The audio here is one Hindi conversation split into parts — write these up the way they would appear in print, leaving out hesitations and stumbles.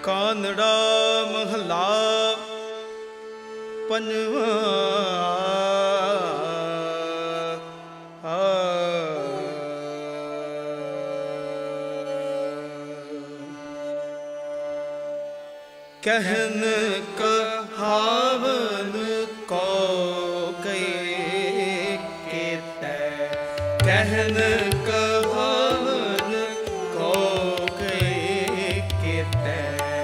ਕਾਨੜਾ ਮਹਲਾ ਪੰਜਵਾਂ। कहन कहावन को कई केतै, कहन कहावन को कई केतै।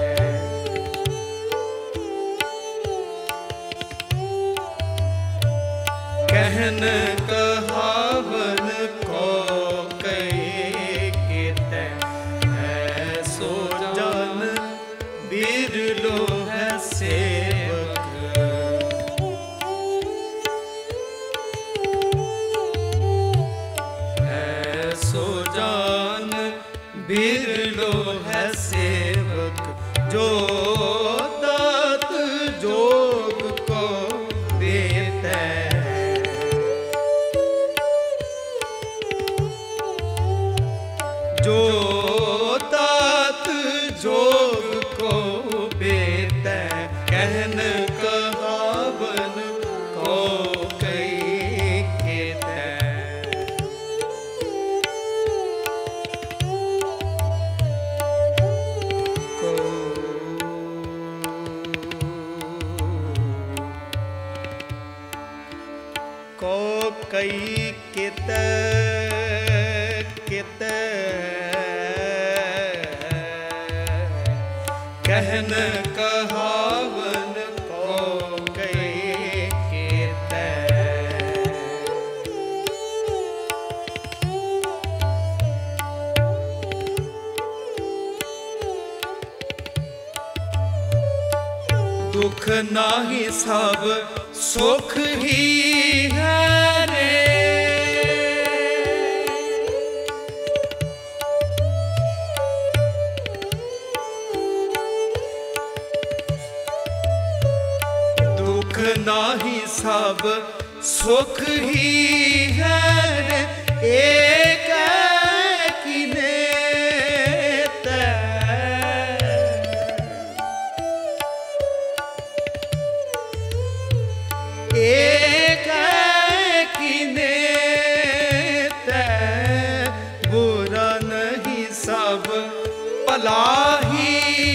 कहन कहावन को कई केतै, ऐसो जन बिरलो है सेवक। ऐसो जान बिरलो है सेवक, जो तात जोग को देता है। जो तात जोग को बेतै, कहन कहावन को कई केतै। को कई केतै केतै, कहन कहावन को कई केतै। दुख नाही सब सुख ही है रे, दुख नाही सब सुख ही है रे। एक किने तै, एक किने तै, बुरा नहीं सब भला ही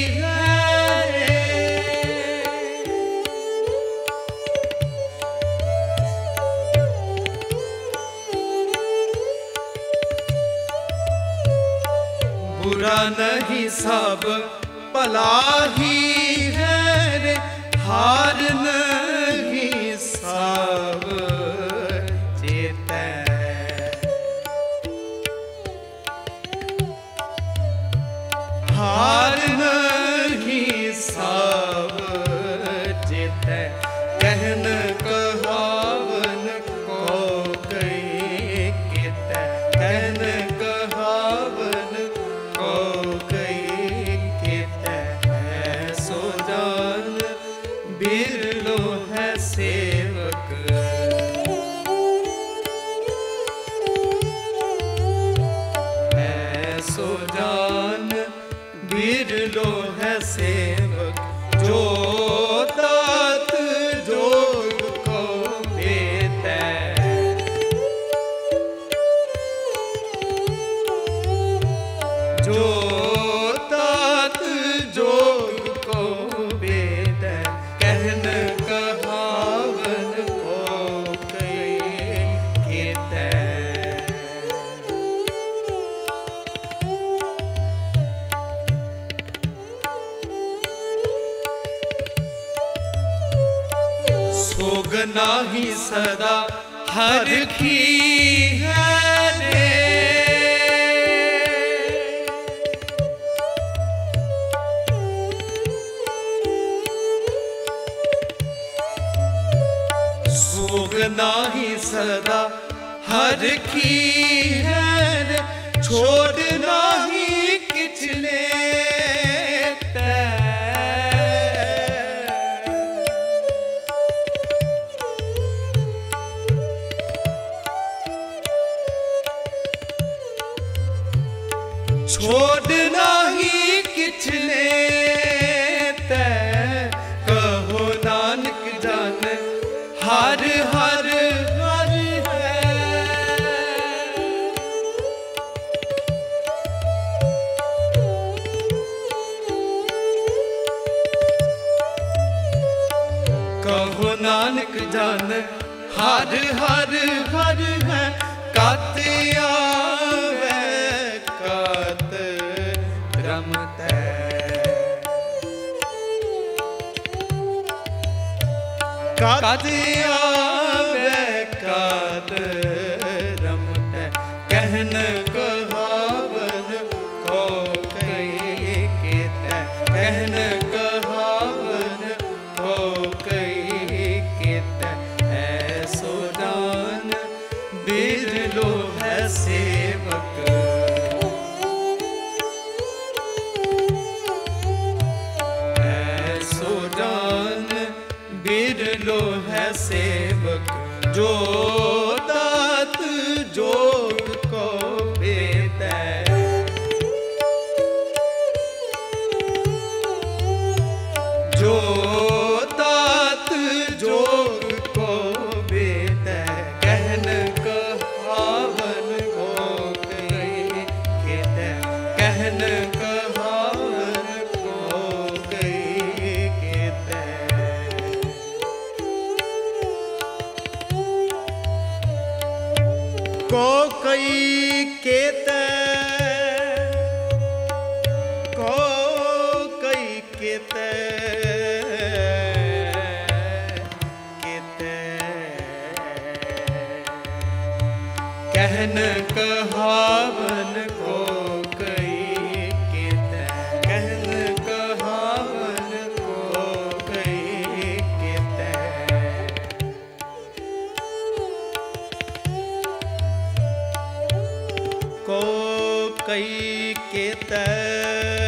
बुरा नहीं सब भला ही है रे। हार नहीं सब चेतै, हार नहीं सब चेतै। कहन कहावन को कई केतै, कहन कहावन को कई केतै। ऐसो जान बिरलो है सेवक। ऐसो जान बिरलो है सेवक, जो तात जोग को देतै। जो तात जोग को बेतै, कहन कहावन को कई केतै। सोग नाही सदा हर की है रे, सोग नाही सदा हर की है रे। छोड़ नाही किछले छोड़ नाही किछले जान हर हर हर है कत आवे कत रमतै कत आवे कत रमतै कहन कहावन को कई केतै कहन कहावन को कई केतै ऐसो दान बिरलो है सेवक ऐसो दान बिरलो है सेवक जो दात जोग को भेदै जो दात जोग को भेदै कहन कहावन को कई केतै कहन कहावन को कई केतै को कई केतै को कई केतै केतै कहन कहावन को कई केतै कहन कहावन को कई केतै को कई केतै